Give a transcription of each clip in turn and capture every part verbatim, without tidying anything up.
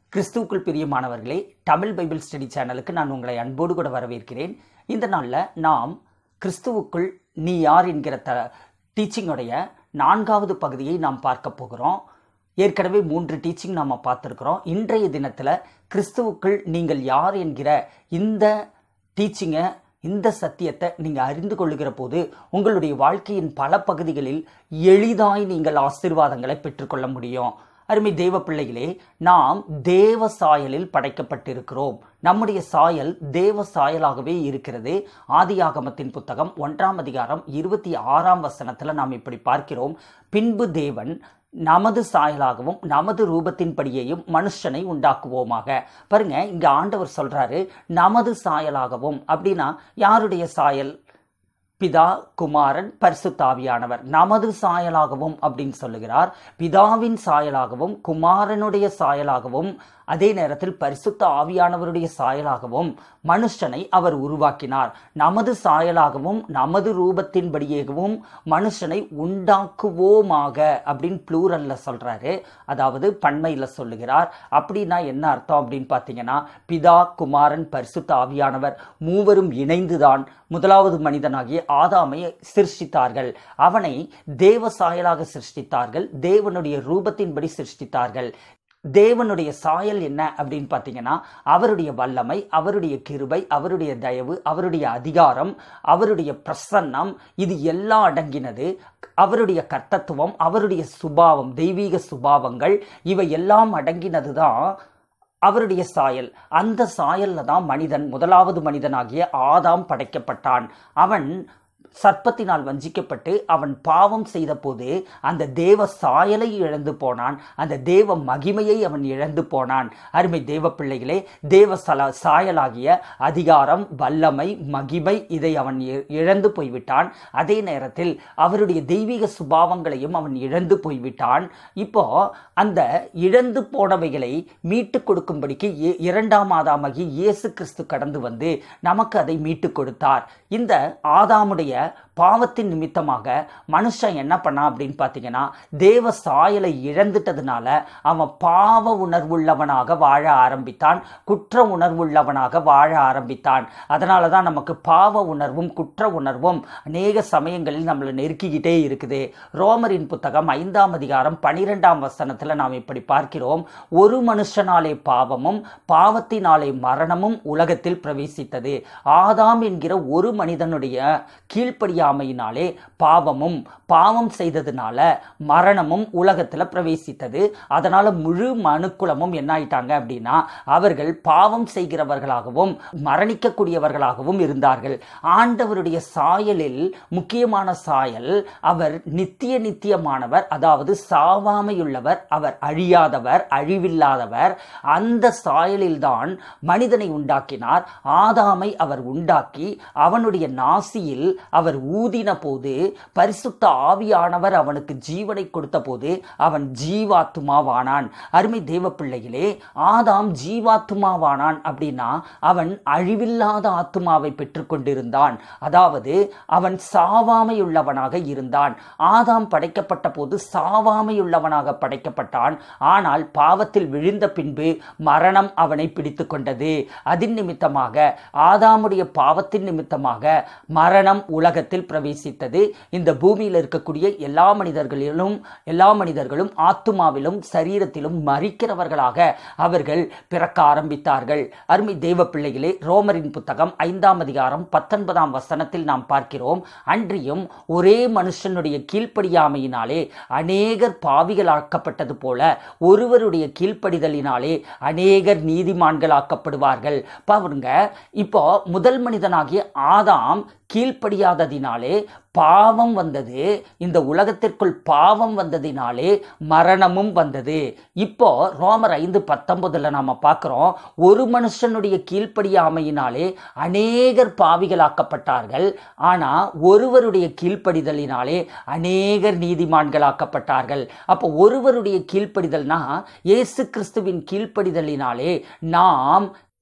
கிறிஸ்துவுக்குள் பிரியமானவர்களே, Tamil Bible study சேனலுக்கு நான் உங்களை அன்போடு கூட வரவேற்கிறேன். இந்த நாளில் நாம் கிறிஸ்துவுக்குள் நீ யார் என்கிற த டீச்சிங்கோடைய நான்காவது பகுதியை நாம் பார்க்க போகிறோம். ஏற்கனவே மூன்று டீச்சிங் நாம் பார்த்துருக்குறோம். இன்றைய தினத்தில் கிறிஸ்துவுக்குள் நீங்கள் யார் என்கிற இந்த டீச்சிங்கை, இந்த சத்தியத்தை நீங்கள் அறிந்து கொள்ளுகிற போது உங்களுடைய வாழ்க்கையின் பல பகுதிகளில் எளிதாய் நீங்கள் ஆசீர்வாதங்களை பெற்றுக்கொள்ள முடியும். அருமை தேவ பிள்ளைகளே, நாம் தேவ சாயலில் படைக்கப்பட்டிருக்கிறோம். நம்முடைய சாயல் தேவ சாயலாகவே இருக்கிறது. ஆதியாகமத்தின் புத்தகம் ஒன்றாம் அதிகாரம் இருபத்தி ஆறாம் வசனத்தில் நாம் இப்படி பார்க்கிறோம். பின்பு தேவன் நமது சாயலாகவும் நமது ரூபத்தின்படியையும் மனுஷனை உண்டாக்குவோமாக. பாருங்க, இங்க ஆண்டவர் சொல்றாரு நமது சாயலாகவும். அப்படின்னா யாருடைய சாயல்? பிதா, குமாரன், பரிசுத்த ஆவியானவர். நமது சாயலாகவும் அப்படின்னு சொல்லுகிறார். பிதாவின் சாயலாகவும் குமாரனுடைய சாயலாகவும் அதே நேரத்தில் பரிசுத்த ஆவியானவருடைய சாயலாகவும் மனுஷனை அவர் உருவாக்கினார். நமது சாயலாகவும் நமது ரூபத்தின்படியேகவும் மனுஷனை உண்டாக்குவோமாக அப்படின்னு ப்ளூரல்ல சொல்றாரு, அதாவது பன்மையில சொல்லுகிறார். அப்படின்னா என்ன அர்த்தம் அப்படின்னு பார்த்தீங்கன்னா, பிதா, குமாரன், பரிசுத்த ஆவியானவர் மூவரும் இணைந்துதான் முதலாவது மனிதனாகிய ஆதாமை சிருஷ்டித்தார்கள். அவனை தேவ சாயலாக சிருஷ்டித்தார்கள், தேவனுடைய ரூபத்தின்படி சிருஷ்டித்தார்கள். தேவனுடைய சாயல் என்ன அப்படின்னு பார்த்தீங்கன்னா, அவருடைய வல்லமை, அவருடைய கிருபை, அவருடைய தயவு, அவருடைய அதிகாரம், அவருடைய பிரசன்னம், இது எல்லாம் அடங்கினது. அவருடைய கர்த்தத்துவம், அவருடைய சுபாவம், தெய்வீக சுபாவங்கள், இவை எல்லாம் அடங்கினது தான் அவருடைய சாயல். அந்த சாயல்ல தான் மனிதன், முதலாவது மனிதனாகிய ஆதாம் படைக்கப்பட்டான். அவன் சர்ப்பத்தினால் வஞ்சிக்கப்பட்டு அவன் பாவம் செய்த போது அந்த தேவ சாயலை இழந்து போனான், அந்த தேவ மகிமையை அவன் இழந்து போனான். அருமை தேவ பிள்ளைகளே, தேவ சல சாயலாகிய அதிகாரம், வல்லமை, மகிமை, இதை அவன் இழந்து போய்விட்டான். அதே நேரத்தில் அவருடைய தெய்வீக சுபாவங்களையும் அவன் இழந்து போய்விட்டான். இப்போ அந்த இழந்து போனவைகளை மீட்டு கொடுக்கும்படிக்கு இரண்டாம் ஆதாமாகி இயேசு கிறிஸ்து கடந்து வந்து நமக்கு அதை மீட்டு கொடுத்தார். இந்த ஆதாமுடைய பாவத்தின் நிமித்தமாக மனுஷன் என்ன பண்ணான் அப்படின்னு பார்த்தீங்கன்னா, தேவ சாயலை இழந்துட்டதுனால அவன் பாவ உணர்வுள்ளவனாக வாழ ஆரம்பித்தான், குற்ற உணர்வுள்ளவனாக வாழ ஆரம்பித்தான். அதனால தான் நமக்கு பாவ உணர்வும் குற்ற உணர்வும் அநேக சமயங்களில் நம்மளை நெருக்கிக்கிட்டே இருக்குது. ரோமரின் புத்தகம் ஐந்தாம் அதிகாரம் பனிரெண்டாம் வசனத்தில் நாம் இப்படி பார்க்கிறோம். ஒரு மனுஷனாலே பாவமும் பாவத்தினாலே மரணமும் உலகத்தில் பிரவேசித்தது. ஆதாம் என்கிற ஒரு மனிதனுடைய கீழ்ப்படியாமையினாலே பாவமும், பாவம் செய்ததுனால மரணமும் உலகத்துல பிரவேசித்தது. அதனால முழு மனுக்குலமும் என்ன ஆயிட்டாங்க அப்படின்னா, அவர்கள் பாவம் செய்கிறவர்களாகவும் மரணிக்கக்கூடியவர்களாகவும் இருந்தார்கள். ஆண்டவருடைய சாயலில் முக்கியமான சாயல், அவர் நித்திய நித்தியமானவர், அதாவது சாவாமையுள்ளவர், அவர் அழியாதவர், அழிவில்லாதவர். அந்த சாயலில்தான் மனிதனை உண்டாக்கினார். ஆதாமை அவர் உண்டாக்கி அவனுடைய நாசியில் அவர் ஊதின போது பரிசுத்த ஆவியானவர் அவனுக்கு ஜீவனை கொடுத்த போது அவன் ஜீவாத்துமாவானான். அருமை தேவ பிள்ளைகளே, ஆதாம் ஜீவாத்துமாவானான் அப்படின்னா அவன் அழிவில்லாத ஆத்துமாவை பெற்றுக்கொண்டிருந்தான், அதாவது அவன் சாவாமையுள்ளவனாக இருந்தான். ஆதாம் படைக்கப்பட்ட போது சாவாமையுள்ளவனாக படைக்கப்பட்டான். ஆனால் பாவத்தில் விழுந்த பின்பு மரணம் அவனை பிடித்து கொண்டது. அதன் நிமித்தமாக, ஆதாமுடைய பாவத்தின் நிமித்தமாக மரணம் உலகத்தில் பிரவேசித்தது. இந்த பூமியில் இருக்கக்கூடிய எல்லா மனிதர்களிலும் எல்லா மனிதர்களும் ஆத்துமாவிலும் சரீரத்திலும் மரிக்கிறவர்களாக அவர்கள் பிறக்க ஆரம்பித்தார்கள். அருமை தேவ பிள்ளைகளே, ரோமரின் புத்தகம் ஐந்தாம் அதிகாரம் பத்தொன்பதாம் வசனத்தில் நாம் பார்க்கிறோம். அன்றியும் ஒரே மனுஷனுடைய கீழ்ப்படியாமையினாலே அநேகர் பாவிகளாக்கப்பட்டது போல ஒருவருடைய கீழ்ப்படிதலினாலே அநேகர் நீதிமான்களாக்கப்படுவார்கள். பாருங்க, இப்போ முதல் மனிதனாகிய ஆதாம் கீழ்ப்படியாததினாலே பாவம் வந்தது. இந்த உலகத்திற்குள் பாவம் வந்ததினாலே மரணமும் வந்தது. இப்போ ரோமர் ஐந்து பத்தொன்பதுல நாம பார்க்கிறோம், ஒரு மனுஷனுடைய கீழ்ப்படியாமையினாலே அநேகர் பாவிகளாக்கப்பட்டார்கள், ஆனா ஒருவருடைய கீழ்ப்படிதலினாலே அநேகர் நீதிமான்களாக்கப்பட்டார்கள். அப்போ ஒருவருடைய கீழ்ப்படிதல்னா இயேசு கிறிஸ்துவின் கீழ்ப்படிதலினாலே நாம்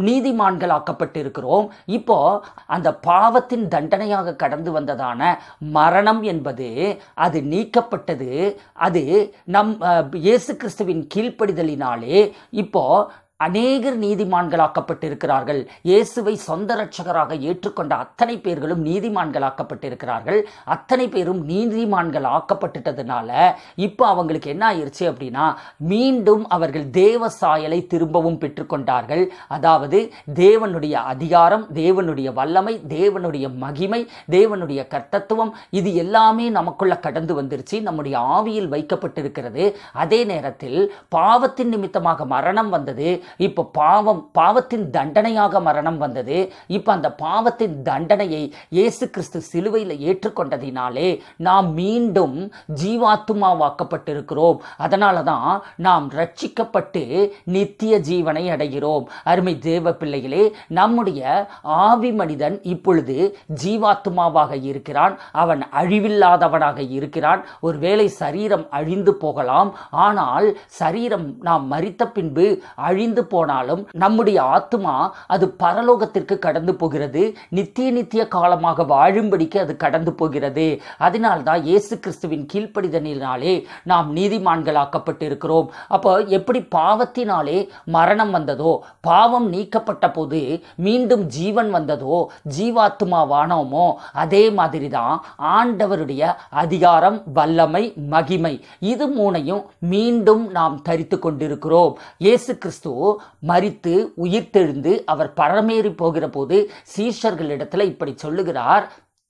நீதிமான்களாக்கப்பட்டிருக்கிறோம். இப்போ அந்த பாவத்தின் தண்டனையாக கடந்து வந்ததான மரணம் என்பது அது நீக்கப்பட்டது. அது நம் இயேசு கிறிஸ்துவின் கீழ்ப்படிதலினாலே இப்போ அநேகர் நீதிமான்களாக்கப்பட்டிருக்கிறார்கள். இயேசுவை சொந்த இரட்சகராக ஏற்றுக்கொண்ட அத்தனை பேர்களும் நீதிமான்களாக்கப்பட்டிருக்கிறார்கள். அத்தனை பேரும் நீதிமான்கள் ஆக்கப்பட்டுட்டதுனால இப்போ அவங்களுக்கு என்ன ஆயிடுச்சு அப்படின்னா, மீண்டும் அவர்கள் தேவ சாயலை திரும்பவும் பெற்றுக்கொண்டார்கள். அதாவது தேவனுடைய அதிகாரம், தேவனுடைய வல்லமை, தேவனுடைய மகிமை, தேவனுடைய கர்த்தத்துவம், இது எல்லாமே நமக்குள்ள கடந்து வந்துருச்சு, நம்முடைய ஆவியில் வைக்கப்பட்டிருக்கிறது. அதே நேரத்தில் பாவத்தின் நிமித்தமாக மரணம் வந்தது. இப்போ பாவம் பாவத்தின் தண்டனையாக மரணம் வந்தது. இப்போ அந்த பாவத்தின் தண்டனையை இயேசு கிறிஸ்து சிலுவையில் ஏற்றுக்கொண்டதினாலே நாம் மீண்டும் ஜீவாத்துமாவாக்கப்பட்டிருக்கிறோம். அதனால தான் நாம் ரட்சிக்கப்பட்டு நித்திய ஜீவனை அடைகிறோம். அருமை தேவ பிள்ளைகளே, நம்முடைய ஆவி மனிதன் இப்பொழுது ஜீவாத்துமாவாக இருக்கிறான். அவன் அழிவில்லாதவனாக இருக்கிறான். ஒருவேளை சரீரம் அழிந்து போகலாம், ஆனால் சரீரம் நாம் மரித்த பின்பு அழிந்து போனாலும் நம்முடைய ஆத்மா அது பரலோகத்திற்கு கடந்து போகிறது. நித்திய நித்திய காலமாக வாழும்படிக்கு அது கடந்து போகிறது. அதனால்தான் இயேசு கிறிஸ்துவின் கீழ்ப்படிதலினாலே நாம் நீதிமான்களாக்கப்பட்டிருக்கிறோம். அப்போ எப்படி பாவத்தினாலே மரணம் வந்ததோ, பாவம் நீக்கப்பட்ட போது மீண்டும் ஜீவன் வந்ததோ, ஜீவாத்மாவானோமோ, அதே மாதிரி தான் ஆண்டவருடைய அதிகாரம், வல்லமை, மகிமை, இது மூணையும் மீண்டும் நாம் தரித்து கொண்டிருக்கிறோம். இயேசு கிறிஸ்து மரித்து உயிர்த்தெழுந்து அவர் பரமேறி போகிற போது சீஷர்களிடத்தில் இப்படி சொல்லுகிறார்,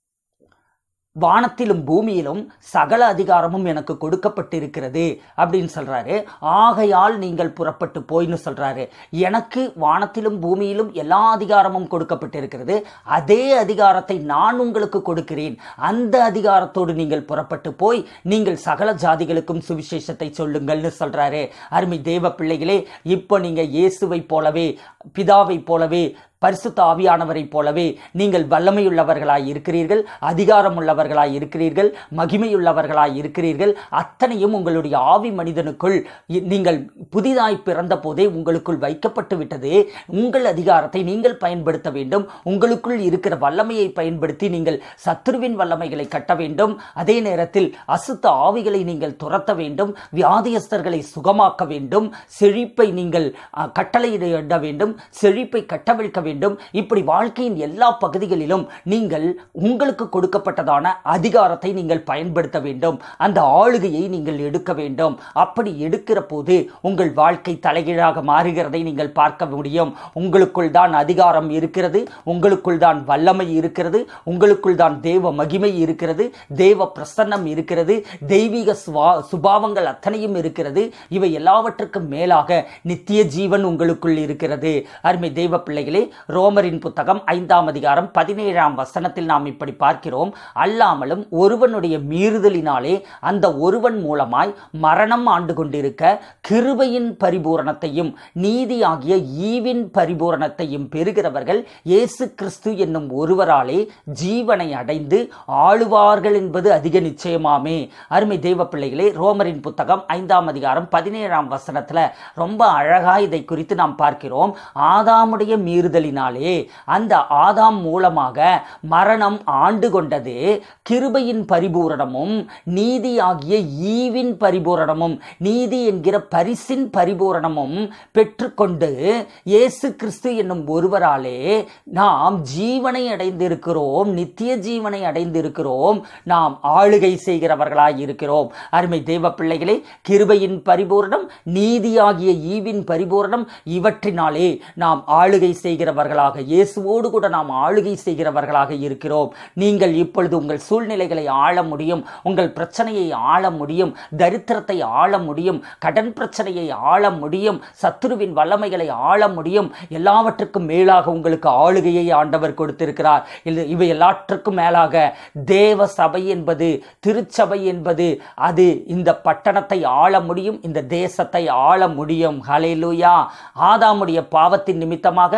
வானத்திலும் பூமியிலும் சகல அதிகாரமும் எனக்கு கொடுக்கப்பட்டிருக்கிறது அப்படின்னு சொல்றாரு. ஆகையால் நீங்கள் புறப்பட்டு போய்னு சொல்றாரு. எனக்கு வானத்திலும் பூமியிலும் எல்லா அதிகாரமும் கொடுக்கப்பட்டிருக்கிறது. அதே அதிகாரத்தை நான் உங்களுக்கு கொடுக்கிறேன். அந்த அதிகாரத்தோடு நீங்கள் புறப்பட்டு போய் நீங்கள் சகல ஜாதிகளுக்கும் சுவிசேஷத்தை சொல்லுங்கள்னு சொல்றாரு. அருமை தேவ பிள்ளைகளே, இப்போ நீங்க இயேசுவை போலவே, பிதாவை போலவே, பரிசுத்த ஆவியானவரை போலவே நீங்கள் வல்லமையுள்ளவர்களாய் இருக்கிறீர்கள், அதிகாரம் உள்ளவர்களாய் இருக்கிறீர்கள், மகிமையுள்ளவர்களாய் இருக்கிறீர்கள். அத்தனையும் உங்களுடைய ஆவி மனிதனுக்குள் நீங்கள் புதிதாய் பிறந்த போதே உங்களுக்குள் வைக்கப்பட்டு விட்டது. உங்கள் அதிகாரத்தை நீங்கள் பயன்படுத்த வேண்டும். உங்களுக்குள் இருக்கிற வல்லமையை பயன்படுத்தி நீங்கள் சத்துருவின் வல்லமைகளை கட்ட வேண்டும். அதே நேரத்தில் அசுத்த ஆவிகளை நீங்கள் துரத்த வேண்டும். வியாதியஸ்தர்களை சுகமாக்க வேண்டும். செழிப்பை நீங்கள் கட்டளையிட வேண்டும். செழிப்பை கட்டவிழ்க்க வேண்டும். இப்படி வாழ்க்கையின் எல்லா பகுதிகளிலும் நீங்கள் உங்களுக்கு கொடுக்கப்பட்டதான அதிகாரத்தை நீங்கள் பயன்படுத்த வேண்டும். அந்த ஆளுகையை நீங்கள் எடுக்க வேண்டும். அப்படி எடுக்கிற போது உங்கள் வாழ்க்கை தலைகீழாக மாறுகிறதை நீங்கள் பார்க்க முடியும். உங்களுக்குள் தான் அதிகாரம் இருக்கிறது, உங்களுக்குள் தான் வல்லமை இருக்கிறது, உங்களுக்குள் தான் தேவ மகிமை இருக்கிறது, தேவ பிரசன்னம் இருக்கிறது, தெய்வீக சுபாவங்கள் அத்தனையும் இருக்கிறது. இவை எல்லாவற்றுக்கும் மேலாக நித்திய ஜீவன் உங்களுக்குள் இருக்கிறது. அருமை தேவ பிள்ளைகளே, ரோமரின் புத்தகம் ஐந்தாம் அதிகாரம் பதினேழாம் வசனத்தில் நாம் இப்படி பார்க்கிறோம், அல்லாமலும் ஒருவனுடைய மீறுதலினாலே அந்த ஒருவன் மூலமாய் மரணம் ஆண்டு கொண்டிருக்க கிருபையின் பரிபூரணத்தையும் நீதி ஆகிய ஈவின் பரிபூரணத்தையும் பெறுகிறவர்கள் இயேசு கிறிஸ்து என்னும் ஒருவராலே ஜீவனை அடைந்து ஆளுவார்கள் என்பது அதிக நிச்சயமாமே. அருமை தேவ பிள்ளைகளே, ரோமரின் புத்தகம் ஐந்தாம் அதிகாரம் பதினேழாம் வசனத்துல ரொம்ப அழகா இதை குறித்து நாம் பார்க்கிறோம். ஆதாமுடைய மீறுதலினாலே அந்த ஆதாம் மூலமாக மரணம் ஆண்டு கொண்டது கிருபையின் பரிபூரணமும் நீதி ஆகிய ஈவின் பரிபூரணமும், நீதி என்கிற பரிசின் பரிபூரணமும் பெற்றுக்கொண்டு இயேசு கிறிஸ்து என்னும் ஒருவராலே நாம் ஜீவனை அடைந்திருக்கிறோம், நித்திய ஜீவனை அடைந்திருக்கிறோம், நாம் ஆளுகை செய்கிறவர்களாய் இருக்கிறோம். அருமை தேவ பிள்ளைகளே, கிருபையின் பரிபூரணம், நீதியாகிய ஈவின் பரிபூரணம், இவற்றினாலே நாம் ஆளுகை செய்கிறவர்களாக, இயேசுவோடு கூட நாம் ஆளுகை செய்கிறவர்களாக இருக்கிறோம். நீங்கள் இப்பொழுது உங்கள் சூழ்நிலைகளை ஆள முடியும், உங்கள் பிரச்சனையை ஆள முடியும், தரித்திரத்தை ஆள முடியும், கடன் பிரச்சனையை ஆள முடியும், சத்துருவின் வல்லமைகளை ஆள முடியும். எல்லாவற்றுக்கும் மேலாக உங்களுக்கு ஆளுகையை ஆண்டவர் கொடுத்திருக்கிறார். இவை எல்லாற்றுக்கும் மேலாக தேவ சபை என்பது, திருச்சபை என்பது, அது இந்த பட்டணத்தை ஆள முடியும், இந்த தேசத்தை ஆள முடியும். ஹல்லேலூயா. ஆதாமுடைய பாவத்தின் நிமித்தமாக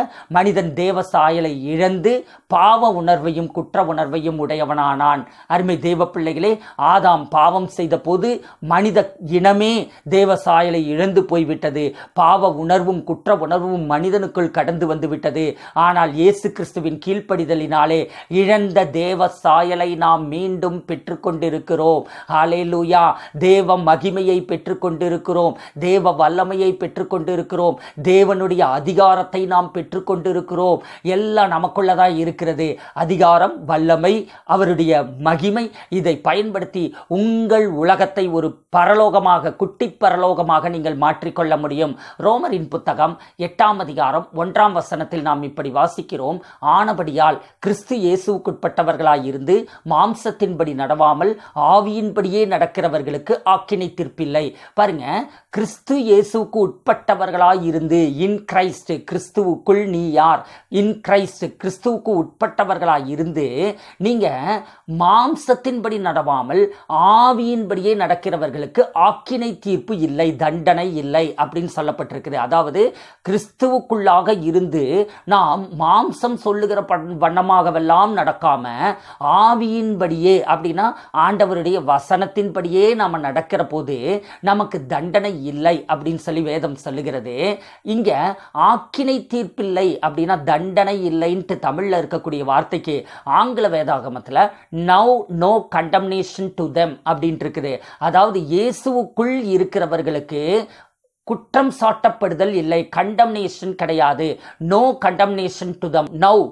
மனிதன் தேவ சாயலை இழந்து பாவ உணர்வையும் குற்ற உணர்வையும் உடையவனானான். அருமை தேவ பிள்ளைகளே, ஆதாம் பாவம் செய்த போது மனித இனமே தேவ சாயலை இழந்து போய்விட்டது. பாவ உணர்வும் குற்ற உணர்வும் மனிதனுக்குள் கடந்து வந்து விட்டது. ஆனால் இயேசு கிறிஸ்துவின் கீழ்ப்படிதலினாலே இழந்த தேவ சாயலை நாம் மீண்டும் பெற்றுக்கொண்டிருக்கிறோம். ஹல்லேலூயா. தேவ மகிமையை பெற்றுக்கொண்டிருக்கிறோம், தேவ வல்லமையை பெற்றுக்கொண்டிருக்கிறோம், தேவனுடைய அதிகாரத்தை நாம் பெற்றுக்கொண்டிருக்கிறோம். எல்லாம் நமக்குள்ளதான் இருக்கிறது. அதிகாரம், வல்லமை, அவருடைய மகிமை. இதை பயன்படுத்தி உங்கள் உலகத்தை ஒரு பரலோகமாக, குட்டி பரலோகமாக நீங்கள் மாற்றிக்கொள்ள முடியும். ரோமரின் புத்தகம் எட்டாம் அதிகாரம் ஒன்றாம் வசனத்தில் நாம் இப்படி வாசிக்கிறோம். ஆனபடியால் கிறிஸ்து இயேசுவுக்குட்பட்டவர்களாயிருந்து மாம்சத்தின்படி நடவாமல் ஆவியின்படியே நடக்கிறவர்களுக்கு ஆக்கினை தீர்ப்பில்லை. பாருங்க, கிறிஸ்து இயேசுவுக்கு உட்பட்டவர்களாய் இருந்து, இன் கிரைஸ்ட், கிறிஸ்துவுக்குள் நீ யார், இன் கிரைஸ்ட், கிறிஸ்துவுக்கு உட்பட்டவர்களாய் இருந்து நீங்க மாம்சத்தின்படி நடவாமல் ஆவியின்படியே நடக்கிறவர்களுக்கு ஆக்கினை தீர்ப்பு இல்லை, தண்டனை இல்லை அப்படின்னு சொல்லப்பட்டிருக்குது. அதாவது கிறிஸ்துவுக்குள்ளாக இருந்து நாம் மாம்சம் சொல்லுகிற வண்ணமாகவெல்லாம் நடக்காம ஆவியின்படியே, அப்படின்னா ஆண்டவருடைய வசனத்தின்படியே நாம நடக்கிற போது நமக்கு தண்டனை இல்லை அப்படின்னு சொல்லி வேதம் சொல்லுகிறது. இங்க ஆக்கினை தீர்ப்பில்லை அப்படின்னா தண்டனை இல்லைன்ட்டு தமிழ்ல இருக்கக்கூடிய வார்த்தைக்கு ஆங்கில வேதாகமத்துல now no condemnation to them அப்படின்ட்டு இருக்குது. அதாவது இயேசுவுக்குள் இருக்கிறவர்களுக்கு குற்றம் சாட்டப்படுதல் இல்லை, கண்டம்னேஷன் கிடையாது. No condemnation to them. Now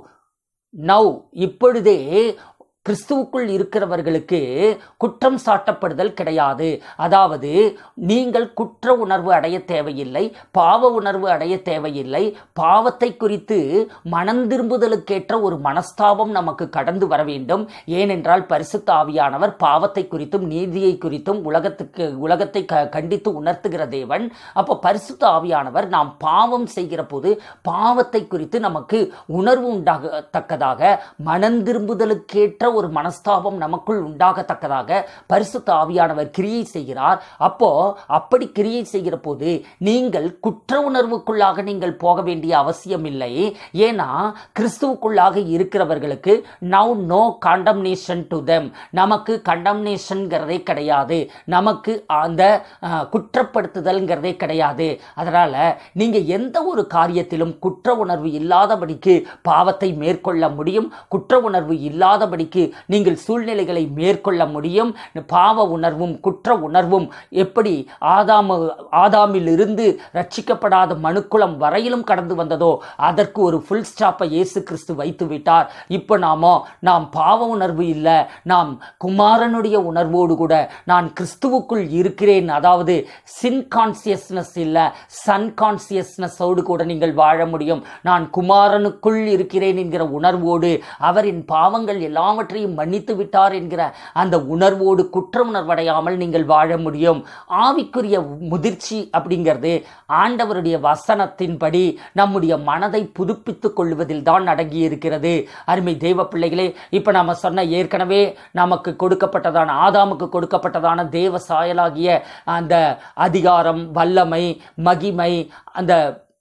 now இப்பொழுதே கிறிஸ்துவுக்குள் இருக்கிறவர்களுக்கு குற்றம் சாட்டப்படுதல் கிடையாது. அதாவது நீங்கள் குற்ற உணர்வு அடைய தேவையில்லை, பாவ உணர்வு அடைய தேவையில்லை. பாவத்தை குறித்து மனம் திரும்புதலுக்கேற்ற ஒரு மனஸ்தாபம் நமக்கு கடந்து வர வேண்டும். ஏனென்றால் பரிசுத்த ஆவியானவர் பாவத்தை குறித்தும் நீதியை குறித்தும் உலகத்துக்கு உலகத்தை க கண்டித்து உணர்த்துகிற தேவன். அப்போ பரிசுத்த ஆவியானவர் நாம் பாவம் செய்கிற போது பாவத்தை குறித்து நமக்கு உணர்வு உண்டாகத்தக்கதாக, மனம் திரும்புதலுக்கேற்ற ஒரு மனஸ்தாபம் நமக்குள் உண்டாகத்தக்கதாக பரிசுத்த ஆவியானவர் கிரியை செய்கிறார். அப்போ அப்படி கிரியை செய்கிற போது நீங்கள் குற்ற உணர்வுக்குள்ளாக நீங்கள் போக வேண்டிய அவசியம் இல்லை. ஏன்னா கிறிஸ்துவுக்குள்ளாக இருக்கிறவர்களுக்கு now no condemnation to them. நமக்கு கண்டம்னேஷன்ங்கிறதே கிடையாது, நமக்கு அந்த குற்றப்படுத்துதல்ங்கிறதே கிடையாது. அதனால நீங்க எந்த ஒரு காரியத்திலும் குற்ற உணர்வு இல்லாதபடிக்கு பாவத்தை மேற்கொள்ள முடியும். குற்ற உணர்வு இல்லாதபடிக்கு நீங்கள் சூழ்நிலைகளை மேற்கொள்ள முடியும். பாவ உணர்வும் குற்ற உணர்வும் எப்படி ஆதாம் ஆதாமில் இருந்து ரட்சிக்கப்படாத மனுக்குலம் வரையிலும் கடந்து வந்ததோ அதற்கு ஒரு ஃபுல் ஸ்டாப்பை இயேசு கிறிஸ்து வைத்து விட்டார். இப்போ நாமோ நாம் பாவ உணர்வு இல்லை, நாம் குமாரனுடைய உணர்வோடு கூட நான் கிறிஸ்துவுக்குள் இருக்கிறேன், அதாவது சின் கான்சியஸ்னஸ் இல்லை, சன் கான்சியஸ்னஸோடு கூட நீங்கள் வாழ முடியும். நான் குமாரனுக்குள் இருக்கிறேன் என்கிற உணர்வோடு, அவரின் பாவங்கள் எல்லாவற்றையும் மன்னித்து விட்டார் என்கிற அந்த உணர்வோடு குற்ற உணர்வடையாமல் நீங்கள் வாழ முடியும். ஆவிக்குரிய முதிர்ச்சி அப்படிங்கிறது ஆண்டவருடைய வசனத்தின்படி நம்முடைய மனதை புதுப்பித்துக் கொள்வதில் தான் அடங்கி இருக்கிறது. அருமை தேவ பிள்ளைகளே, இப்ப நாம சொன்ன ஏற்கனவே நமக்கு கொடுக்கப்பட்டதான, ஆதாமுக்கு கொடுக்கப்பட்டதான தேவ சாயலாகிய அந்த அதிகாரம், வல்லமை, மகிமை, அந்த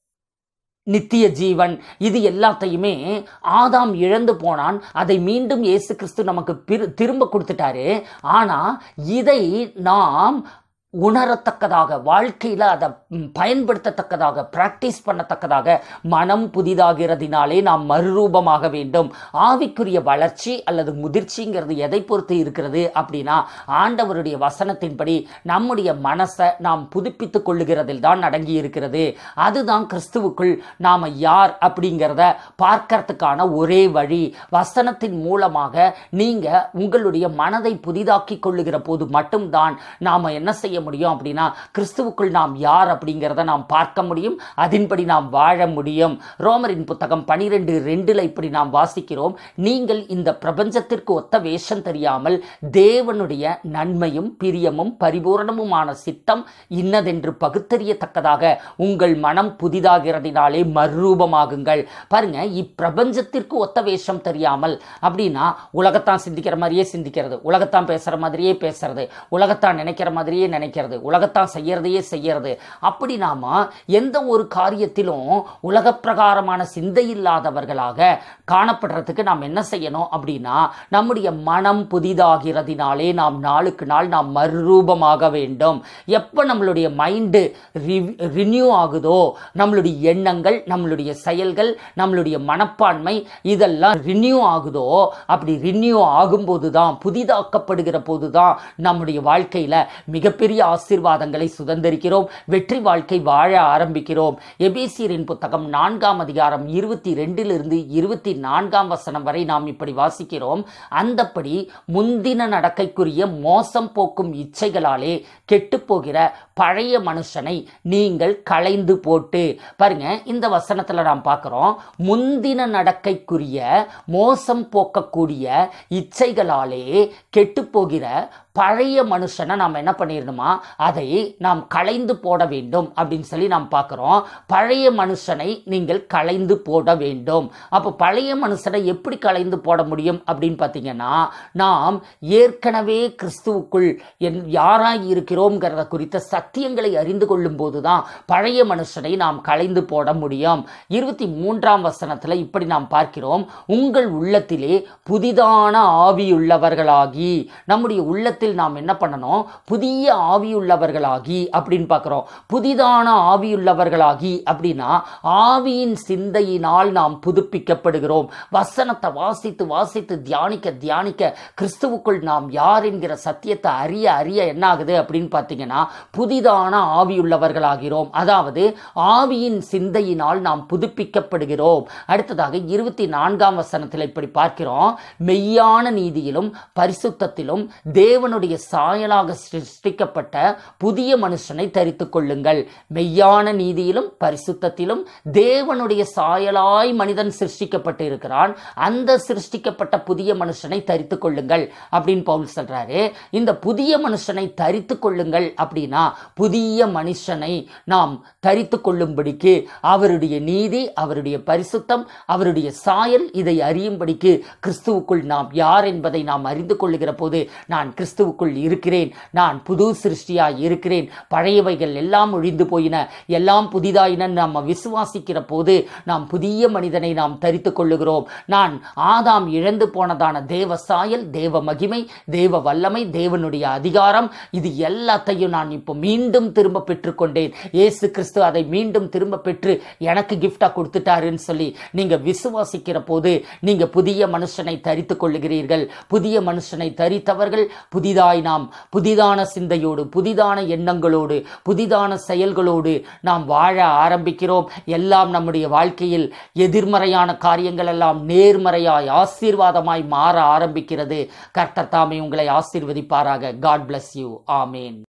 நித்திய ஜீவன், இது எல்லாத்தையுமே ஆதாம் இழந்து போனான். அதை மீண்டும் இயேசு கிறிஸ்து நமக்கு திரும்ப கொடுத்துட்டாரு. ஆனா இதை நாம் உணரத்தக்கதாக, வாழ்க்கையில் அதை பயன்படுத்தத்தக்கதாக, பிராக்டிஸ் பண்ணத்தக்கதாக மனம் புதிதாகிறதினாலே நாம் மறுரூபமாக வேண்டும். ஆவிக்குரிய வளர்ச்சி அல்லது முதிர்ச்சிங்கிறது எதை பொறுத்து இருக்கிறது அப்படின்னா ஆண்டவருடைய வசனத்தின்படி நம்முடைய மனசை நாம் புதுப்பித்துக் கொள்ளுகிறதில் தான் அடங்கி இருக்கிறது. அதுதான் கிறிஸ்துவுக்குள் நாம் யார் அப்படிங்கிறத பார்க்கறதுக்கான ஒரே வழி. வசனத்தின் மூலமாக நீங்கள் உங்களுடைய மனதை புதிதாக்கி கொள்ளுகிற போது மட்டும்தான் நாம் என்ன செய்ய முடியும் அப்படின்னா கிறிஸ்துவுக்குள் நாம் யார் அப்படிங்கிறத நாம் பார்க்க முடியும், அதன்படி நாம் வாழ முடியும். ரோமரின் புத்தகம் பனிரெண்டு ரெண்டுல இப்படி நாம் வாசிக்கிறோம், நீங்கள் இந்த பிரபஞ்சத்திற்கு ஒத்த வேஷம் தெரியாமல் தேவனுடைய நன்மையும் பிரியமும் பரிபூரணமுமான சித்தம் இன்னதென்று பகுத்தறியத்தக்கதாக உங்கள் மனம் புதிதாகிறதினாலே மறுரூபமாகுங்கள். பாருங்க, இப்பிரபஞ்சத்திற்கு ஒத்த வேஷம் தெரியாமல் அப்படின்னா உலகத்தான் சிந்திக்கிற மாதிரியே சிந்திக்கிறது, உலகத்தான் பேசுற மாதிரியே பேசுறது, உலகத்தான் நினைக்கிற மாதிரியே நினைக்கிறது, நினைக்கிறது, உலகத்தான் செய்யறதையே செய்யறது. அப்படி நாம எந்த ஒரு காரியத்திலும் உலக பிரகாரமான சிந்தை இல்லாதவர்களாக காணப்படுறதுக்கு நாம் என்ன செய்யணும் அப்படின்னா, நம்முடைய மனம் புதிதாகிறதினாலே நாம் நாளுக்கு நாள் நாம் மறுரூபமாக வேண்டும். எப்ப நம்மளுடைய மைண்டு ரினியூ ஆகுதோ, நம்மளுடைய எண்ணங்கள், நம்மளுடைய செயல்கள், நம்மளுடைய மனப்பான்மை இதெல்லாம் ரினியூ ஆகுதோ, அப்படி ரினியூ ஆகும்போது தான், புதிதாக்கப்படுகிற போதுதான் நம்முடைய வாழ்க்கையில மிகப்பெரிய ஆசீர்வாதங்களை சுதந்திரிக்கிறோம், வெற்றி வாழ்க்கை வாழ ஆரம்பிக்கிறோம். எபேசியரின் புத்தகம் நான்காம் அதிகாரம் இருபத்தி ரெண்டிலிருந்து இருபத்தி நான்காம் வசனம் வரை நாம் இப்படி வாசிக்கிறோம். அந்தப்படி முந்தின நடக்கைக்குரிய மோசம் போக்கும் இச்சைகளாலே கெட்டு போகிற பழைய மனுஷனை நீங்கள் களைந்து போட்டு, பாருங்க இந்த வசனத்துல நாம் பார்க்கிறோம், முந்தின நடக்கைக்குரிய மோசம் போக்கக்கூடிய இச்சைகளாலே கெட்டு போகிற பழைய மனுஷனை நாம் என்ன பண்ணிடணுமா, அதை நாம் களைந்து போட வேண்டும் அப்படின்னு சொல்லி நாம் பார்க்கிறோம். பழைய மனுஷனை நீங்கள் களைந்து போட வேண்டும். அப்போ பழைய மனுஷனை எப்படி களைந்து போட முடியும் அப்படின்னு பார்த்தீங்கன்னா, நாம் ஏற்கனவே கிறிஸ்துவுக்குள் என் யாராய் இருக்கிறோம்ங்கிறத குறித்த சத்தியங்களை அறிந்து கொள்ளும் போதுதான் பழைய மனுஷனை நாம் களைந்து போட முடியும். இருபத்தி மூன்றாம் வசனத்துல இப்படி நாம் பார்க்கிறோம், உங்கள் உள்ளத்திலே புதிதான ஆவியுள்ளவர்களாகி, நம்முடைய உள்ளத்தில் நாம் என்ன பண்ணணும், புதிய ஆவியுள்ளவர்களாகி அப்படின்னு பார்க்கிறோம். புதிதான ஆவியுள்ளவர்களாகி அப்படின்னா ஆவியின் சிந்தையினால் நாம் புதுப்பிக்கப்படுகிறோம். வசனத்தை வாசித்து வாசித்து தியானிக்க தியானிக்க கிறிஸ்துவுக்குள் நாம் யார் என்கிற சத்தியத்தை அறிய அறிய என்ன ஆகுது அப்படின்னு பார்த்தீங்கன்னா, புதிதான ஆவியுள்ளவர்களாகிறோம். அதாவது ஆவியின் சிந்தையினால் நாம் புதுப்பிக்கப்படுகிறோம். அடுத்ததாக இருபத்தி நான்காம் வசனத்தில் இப்படி பார்க்கிறோம், மெய்யான நீதியிலும் பரிசுத்தத்திலும் தேவனுடைய சாயலாக சிருஷ்டிக்கப்பட்ட புதிய மனுஷனை தரித்துக் கொள்ளுங்கள். மெய்யான நீதியிலும் பரிசுத்தத்திலும் தேவனுடைய சாயலாய் மனிதன் சிருஷ்டிக்கப்பட்டு இருக்கிறான். அந்த சிருஷ்டிக்கப்பட்ட புதிய மனுஷனை தரித்துக் கொள்ளுங்கள் அப்படின்னு பவுல் சொல்றாரு. இந்த புதிய மனுஷனை தரித்துக் கொள்ளுங்கள் அப்படின்னா, புதிய மனுஷனை நாம் தரித்துக் கொள்ளும்படிக்கு அவருடைய நீதி, அவருடைய பரிசுத்தம், அவருடைய சாயல் இதை அறியும்படிக்கு கிறிஸ்துவுக்குள் நாம் யார் என்பதை நாம் அறிந்து கொள்ளுகிற போது, நான் கிறிஸ்துவுக்குள் இருக்கிறேன், நான் புது சிருஷ்டியாய் இருக்கிறேன், பழையவைகள் எல்லாம் ஒழிந்து போயின, எல்லாம் புதிதாயின நாம் விசுவாசிக்கிற போது நாம் புதிய மனிதனை நாம் தரித்துக் கொள்ளுகிறோம். நான் ஆதாம் இழந்து போனதான தேவ சாயல், தேவ மகிமை, தேவ வல்லமை, தேவனுடைய அதிகாரம், இது எல்லாத்தையும் நான் இப்போ மீண்டும் திரும்ப பெற்றுக்கொண்டேன். இயேசு கிறிஸ்து அதை மீண்டும் திரும்ப பெற்று எனக்கு கிஃப்டா கொடுத்துட்டாருன்னு சொல்லி நீங்க விசுவாசிக்கிற போது நீங்க புதிய மனுஷனை தரித்துக் கொள்ளுகிறீர்கள். புதிய மனுஷனை தரித்தவர்கள் புதிதாய் நாம் புதிதான சிந்தையோடு, புதிதான எண்ணங்களோடு, புதிதான செயல்களோடு நாம் வாழ ஆரம்பிக்கிறோம். எல்லாம் நம்முடைய வாழ்க்கையில் எதிர்மறையான காரியங்கள் எல்லாம் நேர்மறையாய் ஆசீர்வாதமாய் மாற ஆரம்பிக்கிறது. கர்த்தர் தாமே உங்களை ஆசீர்வதிப்பாராக. God bless you. ஆமென்.